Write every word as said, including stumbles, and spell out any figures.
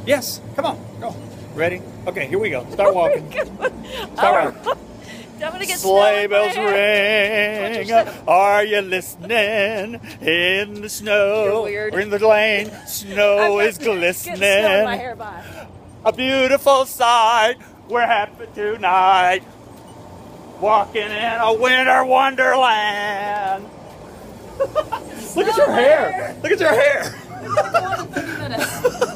Yes. Come on. Go. Ready? Okay, here we go. Start walking. Start walking. I'm gonna get Sleigh bells ring. Are you listening? In the snow, weird. or in the lane, snow is glistening. Snow in my hair, bye. A beautiful sight. We're happy tonight. Walking in a winter wonderland. Look at your hair. Look at your hair. We're gonna go on in thirty minutes.